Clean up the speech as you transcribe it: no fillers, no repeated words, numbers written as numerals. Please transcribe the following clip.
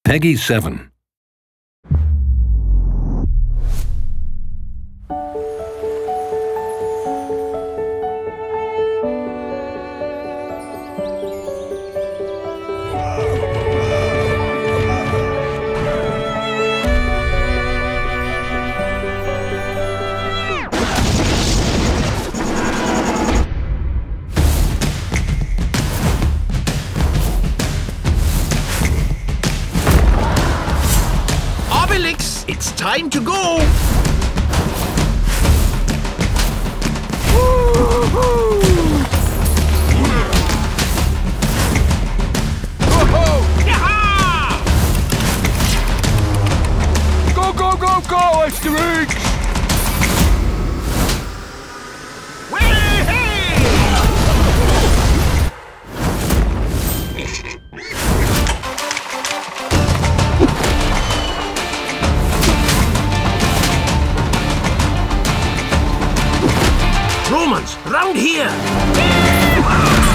Peggy 7. It's time to go! Go, go, go, go, Asterix! Romans, round here!